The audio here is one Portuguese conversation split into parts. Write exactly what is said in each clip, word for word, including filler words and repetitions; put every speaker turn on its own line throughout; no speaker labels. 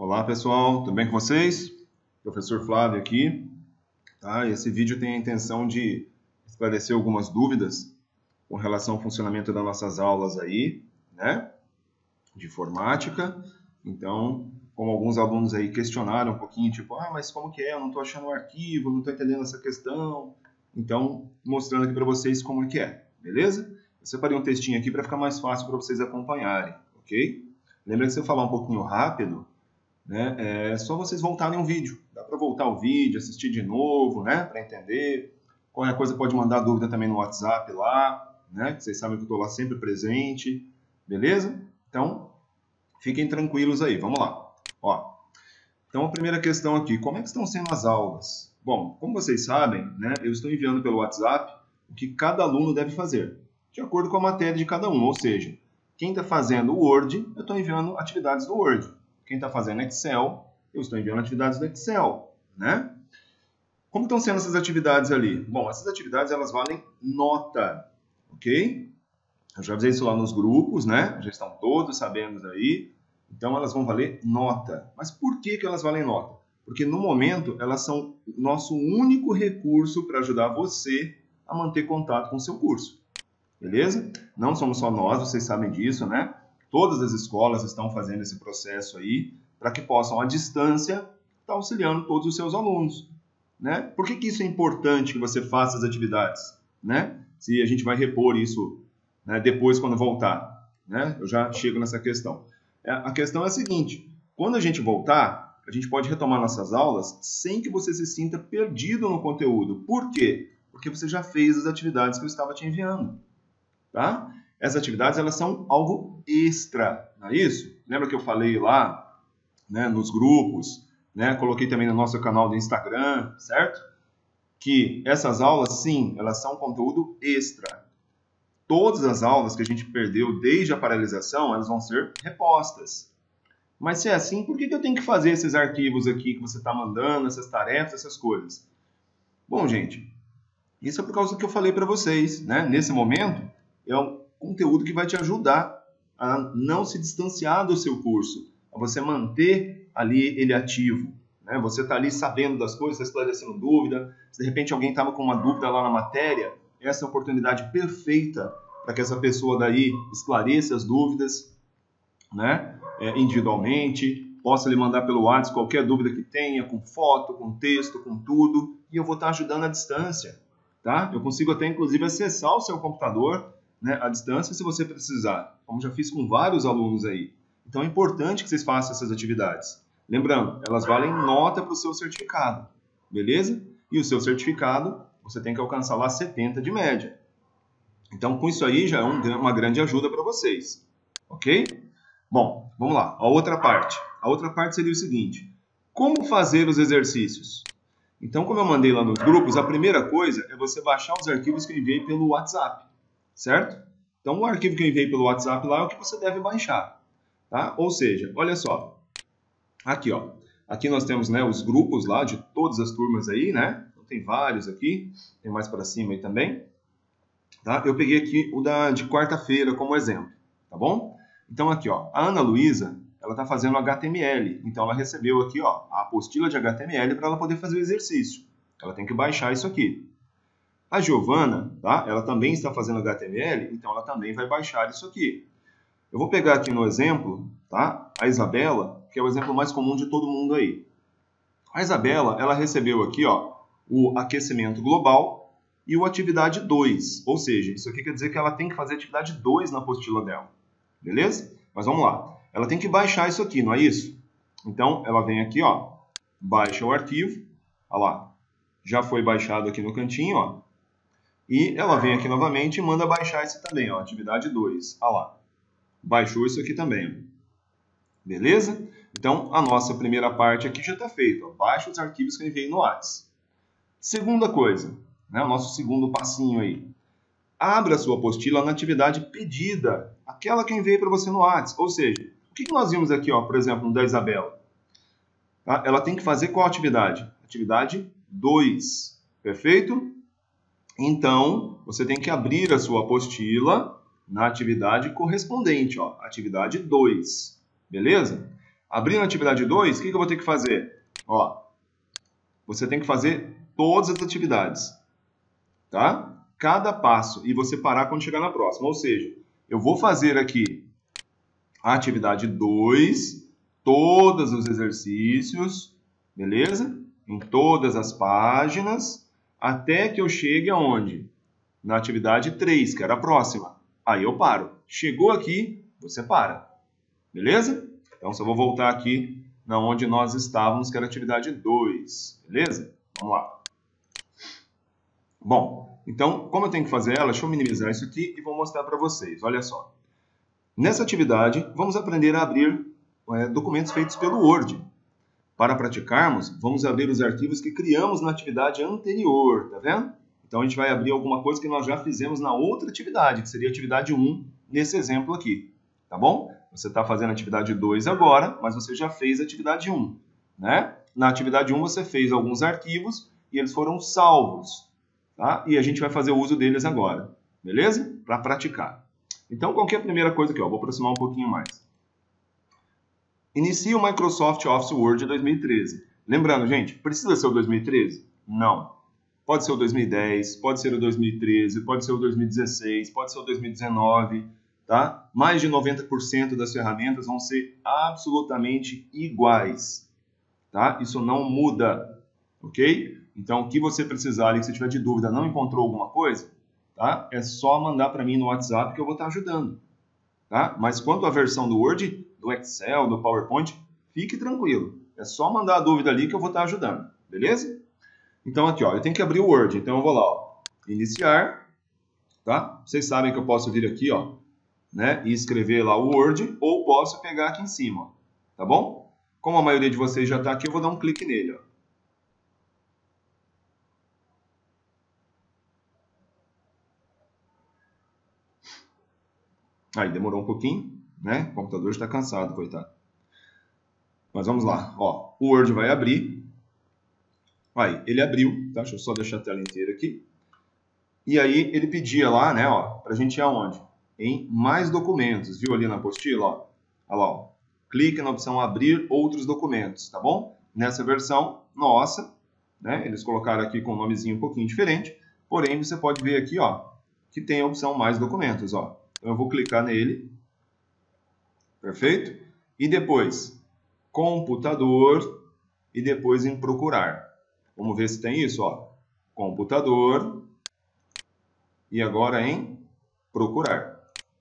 Olá pessoal, tudo bem com vocês? Professor Flávio aqui. Tá? Esse vídeo tem a intenção de esclarecer algumas dúvidas com relação ao funcionamento das nossas aulas aí, né? De informática. Então, como alguns alunos aí questionaram um pouquinho, tipo, ah, mas como que é? Eu não estou achando o arquivo, não estou entendendo essa questão. Então, mostrando aqui para vocês como é que é, beleza? Eu separei um textinho aqui para ficar mais fácil para vocês acompanharem, ok? Lembra que se eu falar um pouquinho rápido, né, é só vocês voltarem um vídeo. Dá para voltar o vídeo, assistir de novo, né, para entender. Qualquer coisa pode mandar dúvida também no WhatsApp lá, né, que vocês sabem que eu estou lá sempre presente, beleza? Então, fiquem tranquilos aí, vamos lá. Ó, então, a primeira questão aqui, como é que estão sendo as aulas? Bom, como vocês sabem, né, eu estou enviando pelo WhatsApp o que cada aluno deve fazer, de acordo com a matéria de cada um, ou seja, quem está fazendo o Word, eu estou enviando atividades do Word. Quem está fazendo Excel, eu estou enviando atividades do Excel, né? Como estão sendo essas atividades ali? Bom, essas atividades, elas valem nota, ok? Eu já avisei isso lá nos grupos, né? Já estão todos sabendo aí. Então, elas vão valer nota. Mas por que que elas valem nota? Porque, no momento, elas são o nosso único recurso para ajudar você a manter contato com o seu curso. Beleza? Não somos só nós, vocês sabem disso, né? Todas as escolas estão fazendo esse processo aí para que possam, à distância, estar auxiliando todos os seus alunos, né? Por que que isso é importante que você faça as atividades, né? Se a gente vai repor isso, né, depois quando voltar, né? Eu já chego nessa questão. A questão é a seguinte, quando a gente voltar, a gente pode retomar nossas aulas sem que você se sinta perdido no conteúdo. Por quê? Porque você já fez as atividades que eu estava te enviando, tá? Essas atividades, elas são algo extra, não é isso? Lembra que eu falei lá, né, nos grupos, né, coloquei também no nosso canal do Instagram, certo? Que essas aulas, sim, elas são conteúdo extra. Todas as aulas que a gente perdeu desde a paralisação, elas vão ser repostas. Mas se é assim, por que que eu tenho que fazer esses arquivos aqui que você está mandando, essas tarefas, essas coisas? Bom, gente, isso é por causa do que eu falei para vocês, né? Nesse momento, é um conteúdo que vai te ajudar a não se distanciar do seu curso, a você manter ali ele ativo, né? Você está ali sabendo das coisas, está esclarecendo dúvida, se de repente alguém estava com uma dúvida lá na matéria, essa é a oportunidade perfeita para que essa pessoa daí esclareça as dúvidas, né? É, individualmente, possa lhe mandar pelo WhatsApp qualquer dúvida que tenha, com foto, com texto, com tudo, e eu vou estar ajudando à distância, tá? Eu consigo até, inclusive, acessar o seu computador, né, à distância, se você precisar, como já fiz com vários alunos aí. Então, é importante que vocês façam essas atividades. Lembrando, elas valem nota para o seu certificado, beleza? E o seu certificado, você tem que alcançar lá setenta de média. Então, com isso aí, já é um, uma grande ajuda para vocês, ok? Bom, vamos lá, a outra parte. A outra parte seria o seguinte, como fazer os exercícios? Então, como eu mandei lá nos grupos, a primeira coisa é você baixar os arquivos que eu enviei pelo WhatsApp. Certo? Então, o arquivo que eu enviei pelo WhatsApp lá é o que você deve baixar, tá? Ou seja, olha só, aqui, ó, aqui nós temos, né, os grupos lá de todas as turmas aí, né? Então, tem vários aqui, tem mais para cima aí também, tá? Eu peguei aqui o da de quarta-feira como exemplo, tá bom? Então, aqui, ó, a Ana Luísa, ela tá fazendo H T M L, então ela recebeu aqui, ó, a apostila de H T M L para ela poder fazer o exercício. Ela tem que baixar isso aqui. A Giovana, tá? Ela também está fazendo H T M L, então ela também vai baixar isso aqui. Eu vou pegar aqui no exemplo, tá? A Isabela, que é o exemplo mais comum de todo mundo aí. A Isabela, ela recebeu aqui, ó, o aquecimento global e o atividade dois. Ou seja, isso aqui quer dizer que ela tem que fazer atividade dois na apostila dela. Beleza? Mas vamos lá. Ela tem que baixar isso aqui, não é isso? Então, ela vem aqui, ó, baixa o arquivo. Olha lá. Já foi baixado aqui no cantinho, ó. E ela vem aqui novamente e manda baixar esse também, ó, atividade dois. Olha lá. Baixou isso aqui também. Ó. Beleza? Então, a nossa primeira parte aqui já está feita. Ó. Baixa os arquivos que eu enviei no WhatsApp. Segunda coisa, né, o nosso segundo passinho aí. Abra a sua apostila na atividade pedida, aquela que eu enviei para você no WhatsApp. Ou seja, o que nós vimos aqui, ó, por exemplo, no da Isabela? Tá? Ela tem que fazer qual atividade? Atividade dois. Perfeito? Então, você tem que abrir a sua apostila na atividade correspondente, ó, atividade dois, beleza? Abrindo a atividade dois, o que, que eu vou ter que fazer? Ó, você tem que fazer todas as atividades, tá? Cada passo, e você parar quando chegar na próxima. Ou seja, eu vou fazer aqui a atividade dois, todos os exercícios, beleza? Em todas as páginas, até que eu chegue aonde? Na atividade três, que era a próxima. Aí eu paro. Chegou aqui, você para. Beleza? Então, só vou voltar aqui na onde nós estávamos, que era a atividade dois. Beleza? Vamos lá. Bom, então, como eu tenho que fazer ela, deixa eu minimizar isso aqui e vou mostrar para vocês. Olha só. Nessa atividade, vamos aprender a abrir é, documentos feitos pelo Word. Para praticarmos, vamos abrir os arquivos que criamos na atividade anterior, tá vendo? Então, a gente vai abrir alguma coisa que nós já fizemos na outra atividade, que seria a atividade um, nesse exemplo aqui, tá bom? Você está fazendo a atividade dois agora, mas você já fez a atividade um, né? Na atividade um, você fez alguns arquivos e eles foram salvos, tá? E a gente vai fazer o uso deles agora, beleza? Para praticar. Então, qual que é a primeira coisa aqui? Ó? Vou aproximar um pouquinho mais. Inicie o Microsoft Office Word dois mil e treze. Lembrando, gente, precisa ser o dois mil e treze? Não. Pode ser o dois mil e dez, pode ser o dois mil e treze, pode ser o dois mil e dezesseis, pode ser o dois mil e dezenove, tá? Mais de noventa por cento das ferramentas vão ser absolutamente iguais, tá? Isso não muda, ok? Então, o que você precisar ali, que você tiver de dúvida, não encontrou alguma coisa, tá? É só mandar para mim no WhatsApp que eu vou estar ajudando, tá? Mas quanto à versão do Word, do Excel, do PowerPoint, fique tranquilo. É só mandar a dúvida ali que eu vou estar ajudando, beleza? Então, aqui, ó, eu tenho que abrir o Word. Então, eu vou lá, ó, iniciar, tá? Vocês sabem que eu posso vir aqui, ó, né, e escrever lá o Word, ou posso pegar aqui em cima, ó, tá bom? Como a maioria de vocês já está aqui, eu vou dar um clique nele, ó. Aí, demorou um pouquinho, né? O computador está cansado, coitado. Mas vamos lá, ó, o Word vai abrir. Aí, ele abriu, tá? Deixa eu só deixar a tela inteira aqui. E aí, ele pedia lá, né, ó, pra gente ir aonde? Em mais documentos, viu ali na apostila, ó? Olha lá, ó. Clique na opção abrir outros documentos, tá bom? Nessa versão nossa, né, eles colocaram aqui com um nomezinho um pouquinho diferente, porém, você pode ver aqui, ó, que tem a opção mais documentos, ó. Então, eu vou clicar nele, perfeito? E depois, computador, e depois em procurar. Vamos ver se tem isso, ó. Computador. E agora em procurar.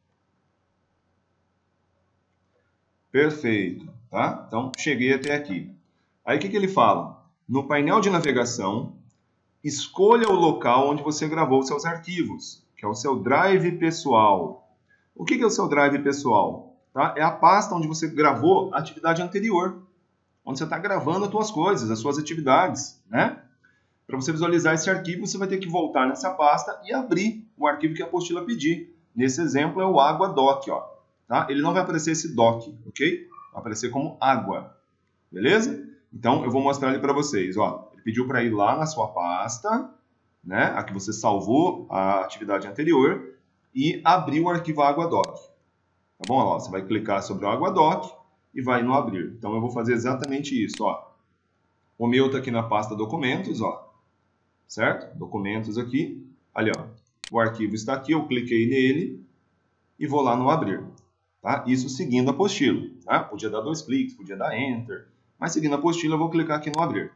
Perfeito, tá? Então, cheguei até aqui. Aí, o que, que ele fala? No painel de navegação, escolha o local onde você gravou seus arquivos, que é o seu Drive pessoal. O que, que é o seu Drive pessoal? Tá? É a pasta onde você gravou a atividade anterior. Onde você está gravando as suas coisas, as suas atividades, né? Para você visualizar esse arquivo, você vai ter que voltar nessa pasta e abrir o arquivo que a apostila pedir. Nesse exemplo é o água doc, ó, tá? Ele não vai aparecer esse doc, ok? Vai aparecer como água, beleza? Então, eu vou mostrar ele para vocês, ó. Ele pediu para ir lá na sua pasta, né? A que você salvou a atividade anterior e abrir o arquivo água doc. Tá bom? Ó, você vai clicar sobre o água doc e vai no abrir. Então, eu vou fazer exatamente isso, ó. O meu está aqui na pasta documentos, ó. Certo? Documentos aqui. Ali, ó. O arquivo está aqui, eu cliquei nele e vou lá no abrir. Tá? Isso seguindo a apostila. Tá? Podia dar dois cliques, podia dar Enter. Mas seguindo a apostila, eu vou clicar aqui no abrir.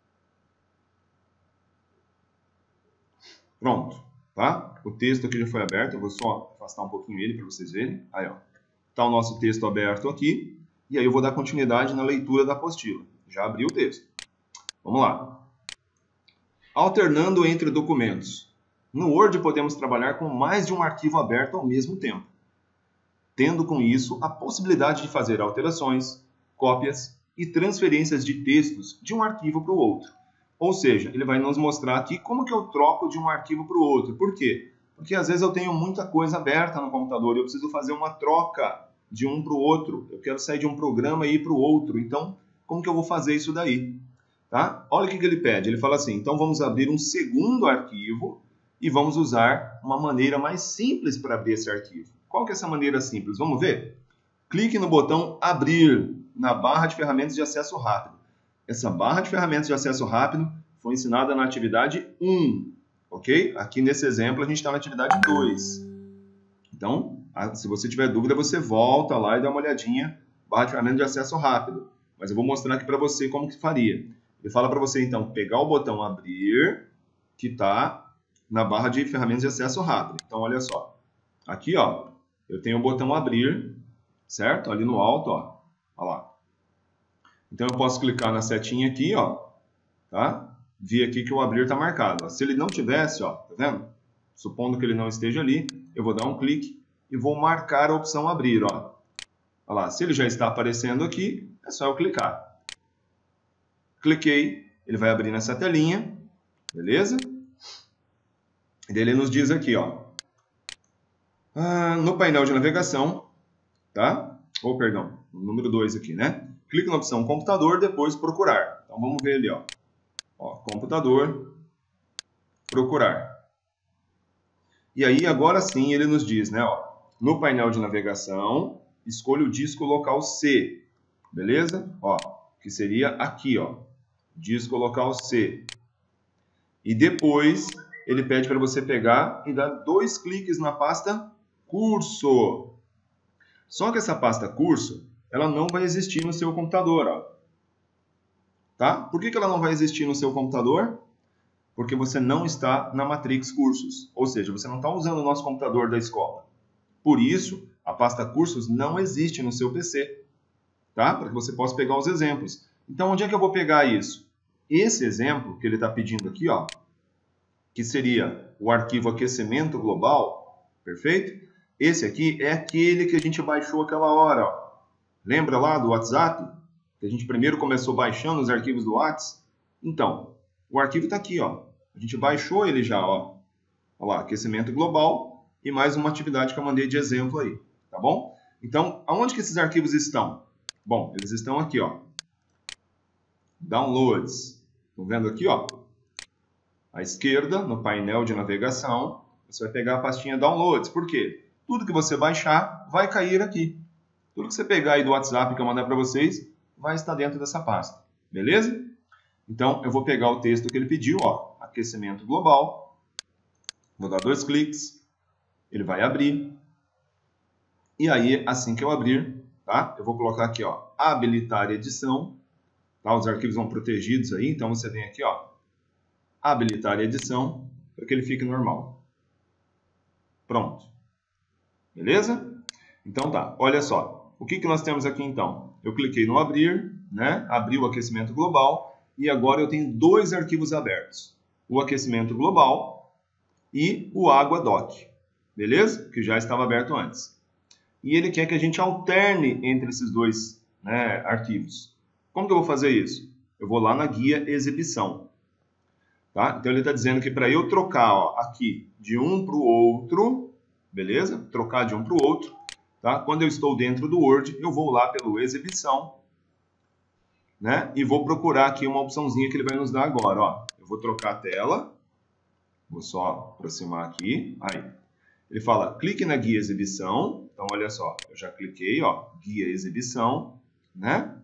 Pronto. Tá? O texto aqui já foi aberto. Eu vou só afastar um pouquinho ele para vocês verem. Aí, ó. Está o nosso texto aberto aqui. E aí eu vou dar continuidade na leitura da apostila. Já abri o texto. Vamos lá. Alternando entre documentos. No Word podemos trabalhar com mais de um arquivo aberto ao mesmo tempo, tendo com isso a possibilidade de fazer alterações, cópias e transferências de textos de um arquivo para o outro. Ou seja, ele vai nos mostrar aqui como que eu troco de um arquivo para o outro. Por quê? Porque às vezes eu tenho muita coisa aberta no computador e eu preciso fazer uma troca de um para o outro. Eu quero sair de um programa e ir para o outro. Então, como que eu vou fazer isso daí? Tá? Olha o que, que ele pede. Ele fala assim, então vamos abrir um segundo arquivo e vamos usar uma maneira mais simples para abrir esse arquivo. Qual que é essa maneira simples? Vamos ver? Clique no botão abrir. na barra de ferramentas de acesso rápido. Essa barra de ferramentas de acesso rápido foi ensinada na atividade um, ok? Aqui nesse exemplo a gente está na atividade dois. Então, se você tiver dúvida, você volta lá e dá uma olhadinha, barra de ferramentas de acesso rápido. Mas eu vou mostrar aqui para você como que faria. Ele fala para você, então, pegar o botão abrir, que está na barra de ferramentas de acesso rápido. Então, olha só. Aqui, ó, eu tenho o botão abrir, certo? Ali no alto, ó. Olha lá. Então, eu posso clicar na setinha aqui, ó. Tá? Vi aqui que o abrir está marcado. Ó. Se ele não tivesse, ó, tá vendo? Supondo que ele não esteja ali, eu vou dar um clique e vou marcar a opção abrir, ó. Olha lá. Se ele já está aparecendo aqui, é só eu clicar. Cliquei, ele vai abrir nessa telinha, beleza? E daí ele nos diz aqui, ó, ah, no painel de navegação, tá? Ou, perdão, no número dois aqui, né? Clique na opção computador, depois procurar. Então, vamos ver ali, ó. Ó, computador, procurar. E aí, agora sim, ele nos diz, né, ó, no painel de navegação, escolha o disco local C, beleza? Ó, que seria aqui, ó. Disco local C. E depois ele pede para você pegar e dar dois cliques na pasta curso. Só que essa pasta curso, ela não vai existir no seu computador, ó. Tá? Por que que ela não vai existir no seu computador? Porque você não está na Matrix Cursos. Ou seja, você não está usando o nosso computador da escola. Por isso, a pasta cursos não existe no seu P C. Tá? Para que você possa pegar os exemplos. Então, onde é que eu vou pegar isso? Esse exemplo que ele está pedindo aqui, ó, que seria o arquivo aquecimento global, perfeito? Esse aqui é aquele que a gente baixou aquela hora, ó. Lembra lá do WhatsApp? Que a gente primeiro começou baixando os arquivos do WhatsApp? Então, o arquivo está aqui, ó. A gente baixou ele já, ó. Olha lá, aquecimento global e mais uma atividade que eu mandei de exemplo aí, tá bom? Então, aonde que esses arquivos estão? Bom, eles estão aqui, ó. Downloads. Estão vendo aqui, ó? À esquerda, no painel de navegação, você vai pegar a pastinha Downloads. Por quê? Tudo que você baixar vai cair aqui. Tudo que você pegar aí do WhatsApp que eu mandar para vocês vai estar dentro dessa pasta. Beleza? Então, eu vou pegar o texto que ele pediu, ó. Aquecimento global. Vou dar dois cliques. Ele vai abrir. E aí, assim que eu abrir, tá? Eu vou colocar aqui, ó, habilitar edição. Tá? Os arquivos vão protegidos aí, então você vem aqui, ó, habilitar edição, para que ele fique normal. Pronto. Beleza? Então tá, olha só. O que que nós temos aqui então? Eu cliquei no abrir, né? Abri o aquecimento global e agora eu tenho dois arquivos abertos. O aquecimento global e o água doc. Beleza? Que já estava aberto antes. E ele quer que a gente alterne entre esses dois, né, arquivos. Como que eu vou fazer isso? Eu vou lá na guia exibição. Tá? Então ele está dizendo que para eu trocar, ó, aqui de um para o outro, beleza? Trocar de um para o outro. Tá? Quando eu estou dentro do Word, eu vou lá pelo exibição, né? E vou procurar aqui uma opçãozinha que ele vai nos dar agora. Ó. Eu vou trocar a tela. Vou só aproximar aqui. Aí. Ele fala, clique na guia exibição. Então, olha só, eu já cliquei, ó, guia exibição, né?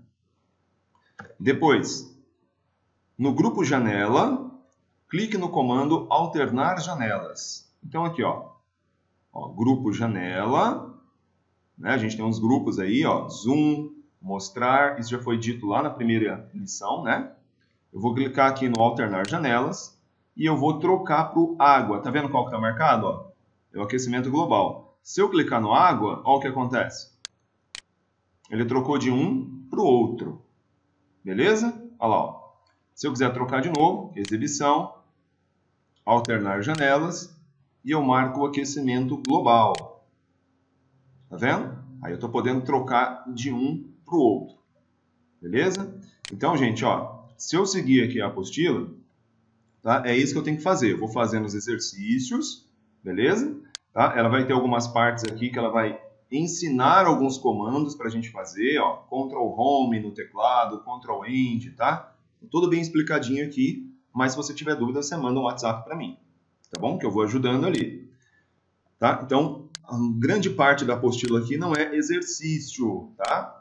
Depois, no grupo janela, clique no comando alternar janelas. Então, aqui, ó, ó grupo janela, né? A gente tem uns grupos aí, ó, zoom, mostrar, isso já foi dito lá na primeira lição, né? Eu vou clicar aqui no alternar janelas e eu vou trocar para o água. Tá vendo qual que tá marcado, ó? É o aquecimento global. Se eu clicar no água, olha o que acontece. Ele trocou de um para o outro. Beleza? Olha lá, ó. Se eu quiser trocar de novo, exibição, alternar janelas, e eu marco o aquecimento global. Tá vendo? Aí eu estou podendo trocar de um para o outro. Beleza? Então, gente, ó, se eu seguir aqui a apostila, tá? É isso que eu tenho que fazer. Eu vou fazendo os exercícios, beleza? Tá? Ela vai ter algumas partes aqui que ela vai ensinar alguns comandos para a gente fazer, ó, control home no teclado, control end, tá? Tudo bem explicadinho aqui, mas se você tiver dúvida, você manda um WhatsApp para mim, tá bom? Que eu vou ajudando ali, tá? Então, a grande parte da apostila aqui não é exercício, tá?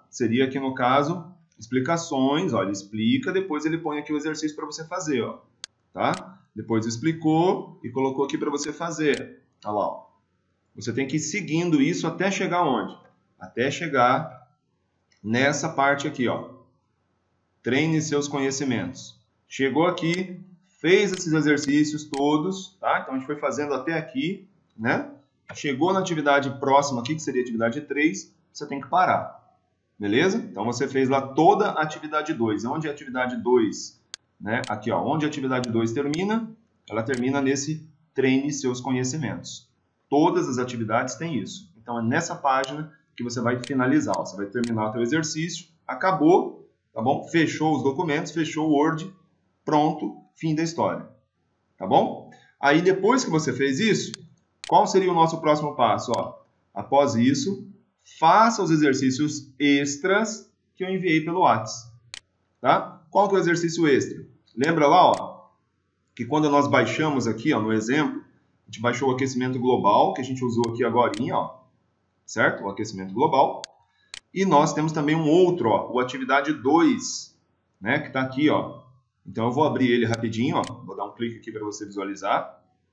seria aqui no caso, explicações, ó, ele explica, depois ele põe aqui o exercício para você fazer, ó, tá? Depois explicou e colocou aqui para você fazer. Olha lá, ó. Você tem que ir seguindo isso até chegar onde? Até chegar nessa parte aqui, ó. Treine seus conhecimentos. Chegou aqui, fez esses exercícios todos, tá? Então a gente foi fazendo até aqui, né? Chegou na atividade próxima aqui, que seria a atividade três, você tem que parar. Beleza? Então você fez lá toda a atividade dois. Onde a atividade dois, né? Aqui, ó, onde a atividade dois termina, ela termina nesse treine seus conhecimentos. Todas as atividades têm isso. Então é nessa página que você vai finalizar. Ó. Você vai terminar o seu exercício, acabou, tá bom? Fechou os documentos, fechou o Word, pronto, fim da história. Tá bom? Aí depois que você fez isso, qual seria o nosso próximo passo? Ó, após isso, faça os exercícios extras que eu enviei pelo WhatsApp. Tá? Qual que é o exercício extra? Lembra lá, ó, que quando nós baixamos aqui, ó, no exemplo, a gente baixou o aquecimento global, que a gente usou aqui agorinha, ó, certo? O aquecimento global. E nós temos também um outro, ó, o atividade dois, né, que está aqui, ó. Então eu vou abrir ele rapidinho, ó. Vou dar um clique aqui para você visualizar.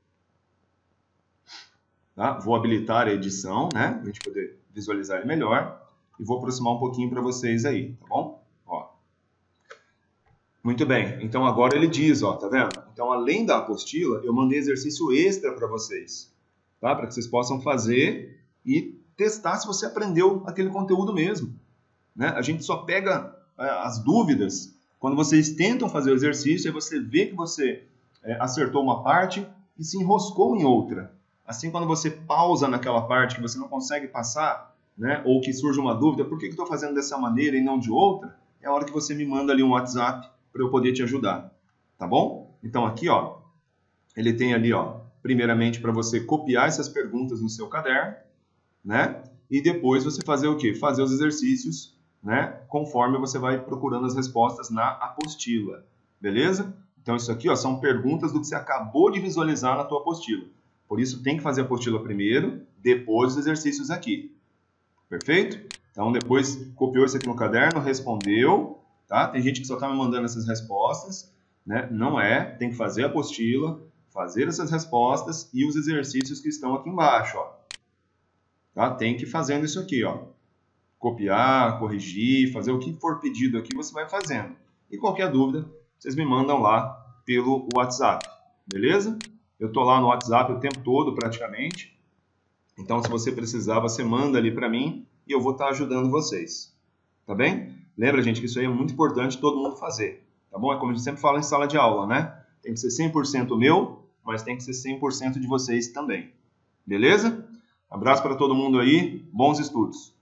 Tá? Vou habilitar a edição, né, para a gente poder visualizar ele melhor. E vou aproximar um pouquinho para vocês aí, tá bom? Ó. Muito bem, então agora ele diz, ó, tá vendo? Então, além da apostila, eu mandei exercício extra para vocês, tá? Para que vocês possam fazer e testar se você aprendeu aquele conteúdo mesmo, né? A gente só pega é, as dúvidas quando vocês tentam fazer o exercício e você vê que você é, acertou uma parte e se enroscou em outra. Assim, quando você pausa naquela parte que você não consegue passar, né? Ou que surge uma dúvida, por que eu estou fazendo dessa maneira e não de outra? É a hora que você me manda ali um WhatsApp para eu poder te ajudar, tá bom? Então aqui, ó, ele tem ali, ó, primeiramente para você copiar essas perguntas no seu caderno, né? E depois você fazer o quê? Fazer os exercícios, né? Conforme você vai procurando as respostas na apostila, beleza? Então isso aqui, ó, são perguntas do que você acabou de visualizar na tua apostila. Por isso tem que fazer a apostila primeiro, depois os exercícios aqui. Perfeito? Então depois copiou isso aqui no caderno, respondeu, tá? Tem gente que só está me mandando essas respostas, né? Não é, tem que fazer a apostila, fazer essas respostas e os exercícios que estão aqui embaixo, ó. Tá? Tem que ir fazendo isso aqui, ó. Copiar, corrigir, fazer o que for pedido aqui, você vai fazendo. E qualquer dúvida, vocês me mandam lá pelo WhatsApp, beleza? Eu tô lá no WhatsApp o tempo todo, praticamente. Então, se você precisar, você manda ali para mim e eu vou estar ajudando vocês. Tá bem? Lembra, gente, que isso aí é muito importante todo mundo fazer. Tá bom? É como a gente sempre fala em sala de aula, né? Tem que ser cem por cento meu, mas tem que ser cem por cento de vocês também. Beleza? Abraço para todo mundo aí. Bons estudos.